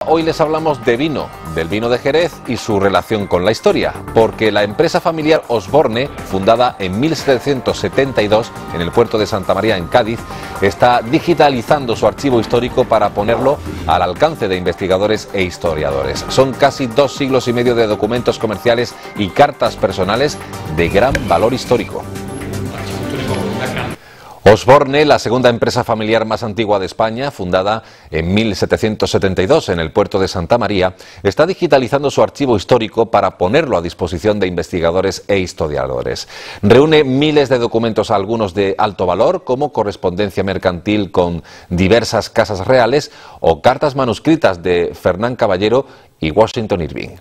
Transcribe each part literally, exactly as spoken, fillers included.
Hoy les hablamos de vino, del vino de Jerez y su relación con la historia, porque la empresa familiar Osborne, fundada en mil setecientos setenta y dos en el puerto de Santa María, en Cádiz, está digitalizando su archivo histórico para ponerlo al alcance de investigadores e historiadores. Son casi dos siglos y medio de documentos comerciales y cartas personales de gran valor histórico. Osborne, la segunda empresa familiar más antigua de España, fundada en mil setecientos setenta y dos en el puerto de Santa María, está digitalizando su archivo histórico para ponerlo a disposición de investigadores e historiadores. Reúne miles de documentos, algunos de alto valor, como correspondencia mercantil con diversas casas reales o cartas manuscritas de Fernán Caballero y Washington Irving.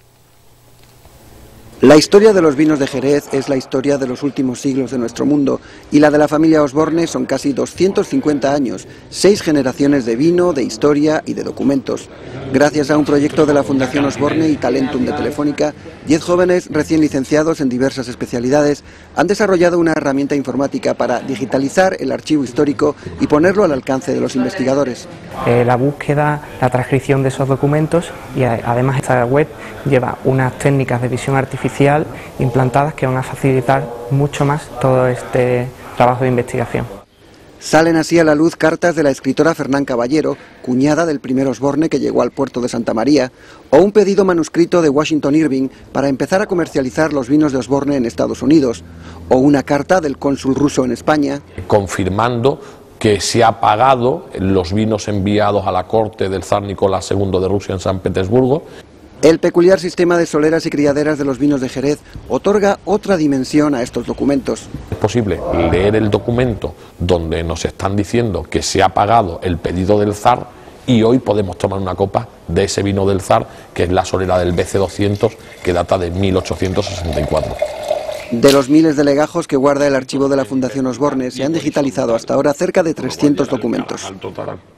La historia de los vinos de Jerez es la historia de los últimos siglos de nuestro mundo, y la de la familia Osborne son casi doscientos cincuenta años, seis generaciones de vino, de historia y de documentos. Gracias a un proyecto de la Fundación Osborne y Talentum de Telefónica, diez jóvenes recién licenciados en diversas especialidades han desarrollado una herramienta informática para digitalizar el archivo histórico y ponerlo al alcance de los investigadores. Eh, la búsqueda, la transcripción de esos documentos, y además esta web lleva unas técnicas de visión artificial implantadas que van a facilitar mucho más todo este trabajo de investigación. Salen así a la luz cartas de la escritora Fernán Caballero, cuñada del primer Osborne que llegó al puerto de Santa María, o un pedido manuscrito de Washington Irving para empezar a comercializar los vinos de Osborne en Estados Unidos, o una carta del cónsul ruso en España, confirmando que se ha pagado los vinos enviados a la corte del zar Nicolás segundo de Rusia en San Petersburgo. El peculiar sistema de soleras y criaderas de los vinos de Jerez otorga otra dimensión a estos documentos. Es posible leer el documento donde nos están diciendo que se ha pagado el pedido del zar, y hoy podemos tomar una copa de ese vino del zar, que es la solera del B C doscientos, que data de mil ochocientos sesenta y cuatro. De los miles de legajos que guarda el archivo de la Fundación Osborne, se han digitalizado hasta ahora cerca de trescientos documentos.